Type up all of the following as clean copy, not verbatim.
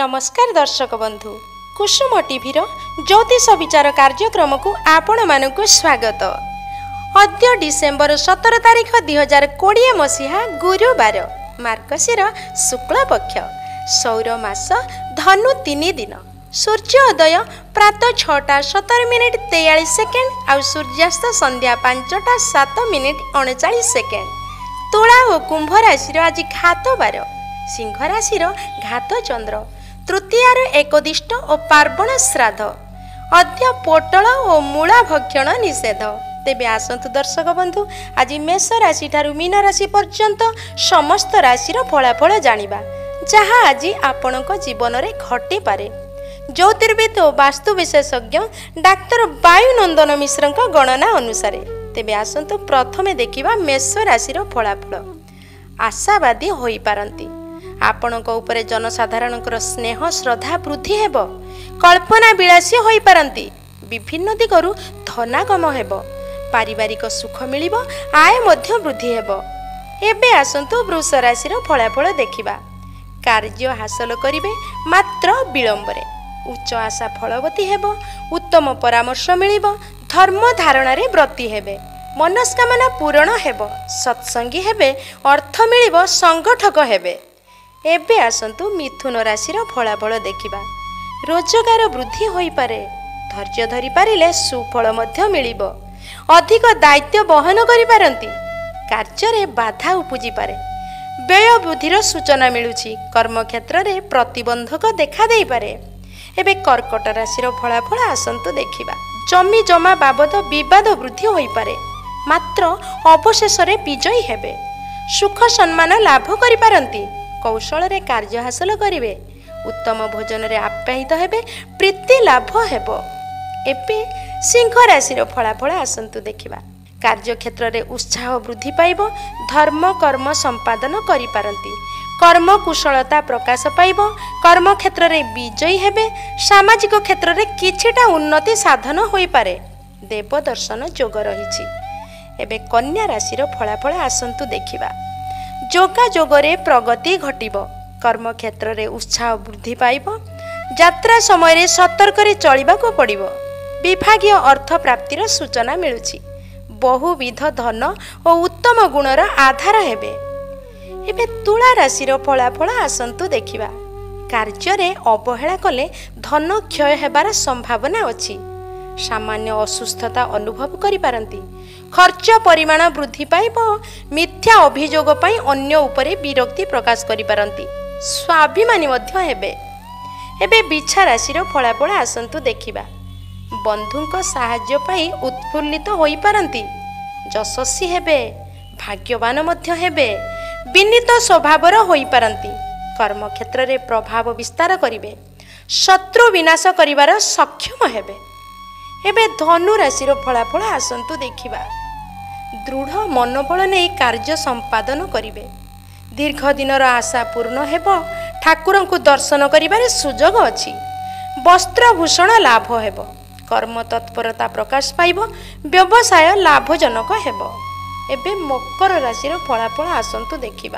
नमस्कार दर्शक बंधु कुसुम टीवी ज्योतिष विचार कार्यक्रम को आपण मानकु स्वागत। अद्य डिसेम्बर 17 तारिख 2020 मसीहा गुरुवार मार्गशीर शुक्ल पक्ष सौर मास धनु 3 दिन सूर्योदय प्रातः 6:17:43 और सूर्यास्त संध्या 5:07:39। तुला और कुंभ राशि आज घात बार सिंह राशि घात चंद्र तृतीयार एकदिष्ट और पार्वण श्राद्ध अद्य पोटल और मूला भक्षण निषेध। तेबे आसंतु दर्शक बंधु आज मेष राशि ठारू मीन राशि पर्यंत समस्त राशि फलाफल जानिबा जहाँ आज आपणक जीवन में घटी पारे। ज्योतिर्विद और वास्तु विशेषज्ञ डाक्तर वायुनंदन मिश्र गणना अनुसार तेबे आसंतु प्रथमे देखिबा मेष राशि फलाफल। आशावादी होई पारंती आपणक उपरे जनसाधारणकर स्नेह श्रद्धा वृद्धि हेब। कल्पना विलासी होई पारंती विभिन्न दिगरु धनागम हेब। पारिवारिक सुख मिलिब आय मध्य वृद्धि हेब। एबे आसंतु वृष राशि फलाफल देखिबा। कार्य हासिल करिवे मात्र विलंबरे उच्च आशा फलवती हेब। उत्तम परामर्श मिलिब। धर्म धारणा रे व्रती हेबे। मनस्कामना पूरण हेब। सत्संगी हेबे। अर्थ मिलिब। संगठक हेबे। एबे आसंतु मिथुन राशि फलाफल देखिबा। रोजगार वृद्धि होई पारे। धैर्य धरि पारिले सुफल मध्य मिलिब। अधिक दायित्व बहन करि पारंती। कार्य रे बाधा उपजि पारे। व्यय वृद्धिर सूचना मिलुछि। कर्म क्षेत्र रे प्रतिबंधक देखा देई पारे। एबे कर्कट राशि फलाफल आसंतु देखिबा। जमी जमा बाबद विवाद वृद्धि होई पारे मात्र अवशेष रे विजयी हेबे। सुख सम्मान लाभ करि पारंती। कौशल रे कार्य हासिल करिवे। उत्तम भोजन रे आप्यायित हेबे। प्रीति लाभ हेबो। एपे सिंह राशि फलाफल आसंतु देखिबा। कार्य क्षेत्र रे उत्साह वृद्धि पाइबो। धर्म कर्म संपादन करि पारंती। कर्म कुशलता प्रकाश पाइब। कर्म क्षेत्र रे विजयी हेबे। सामाजिक क्षेत्र रे किछिटा उन्नति साधन होई पारे। देव दर्शन जोग रहिछि। एबे कन्या राशि फलाफल आसंतु देखिबा। जोगाजोग रे प्रगति घटिब। कर्म क्षेत्र रे उत्साह वृद्धि पाइब। यात्रा समय रे सतर्क रे चलिबाको पड़िबो। विभागीय अर्थ प्राप्तिर सूचना मिलुछि। बहुविध धन और उत्तम गुणर आधार हेबे। एबे तुला राशि फलाफल आसंतु देखिबा। कार्य रे अवहेला कले धन क्षय हेबार संभावना अछि। सामान्य असुस्थता अनुभव करि पारंती। खर्च परिमाण वृद्धि पाइब। मिथ्या अभियोग पई अन्य उपरे विरक्ति प्रकाश करि पारंती। स्वाभिमानी मध्य हेबे। एबे बिछा राशि फलाफल आसंतु देखिबा। बंधुक साहाय्य पाई उत्फुल्लित होई पारंती। यशस्वी हेबे। भाग्यवान मध्य हेबे। विनीत स्वभावर होई पारंती। कर्म क्षेत्र रे प्रभाव विस्तार करिवे। शत्रु विनाश करिवार सक्षम हेबे। एबे धनु राशि फलाफल आसंतु देखिबा। दृढ़ मनोबल नहीं कार्य संपादन करिवे। दीर्घ दिनर आशा पूर्ण हेब। ठाकुर को दर्शन करिबारे सुजोग अछि। वस्त्रभूषण लाभ हेब। कर्म तत्परता प्रकाश पाइब। व्यवसाय लाभजनक हेब। एबे मकर राशि फलाफल आसंतु देखिबा।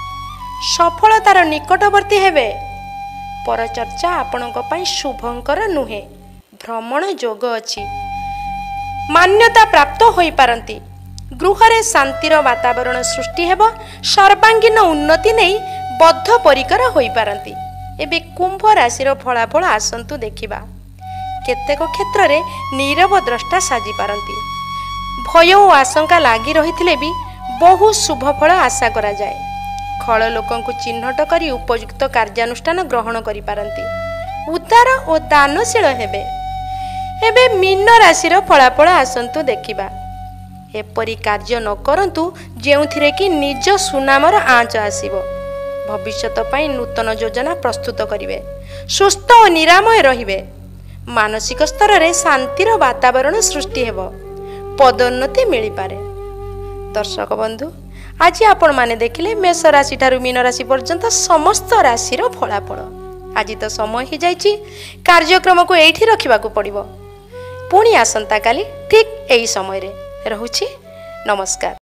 सफलतार निकटवर्ती हेबे। परचर्चा आपणक पई शुभंकर नुहे। भ्रमण योग अछि। मान्यता प्राप्त होई पारंती। गृहरे शांतिर वातावरण सृष्टि हेब। सर्वांगीन उन्नति नहीं बद्ध परिकर होई पारंती। एबे कुंभ राशि फलाफल आसंतु देखिबा। केतेक क्षेत्र रे नीरव द्रष्टा साजी पारंती। भय और आशंका लागी रहिथिले भी बहु शुभ फल आशा करा जाए। खल लोकन को चिन्हट करी उपयुक्त कार्यानुष्ठान ग्रहण करि पारंती। उदार और दानशील हेबे। एबे मीन राशि फलाफल आसंतु देखिबा। एपरी कार्य न करंतु जेउथिरे कि निज सुनामर आँच आसीबो। भविष्यत पई नूतन योजना प्रस्तुत करिवे। सुस्थ और निरामय रहिबे। मानसिक स्तर रे शांतिर वातावरण सृष्टि हेब। पदोन्नति मिली पारे। दर्शक बंधु आज आपण माने देखिले मेष राशि ठारू मीन राशि पर्यंत समस्त राशिर फलाफल। आज तो समय ही जाइछि। कार्यक्रम को एठी रखिबाकू पड़िबो। पुणी आसंता काली ठीक एही समय रे रहुछि। नमस्कार।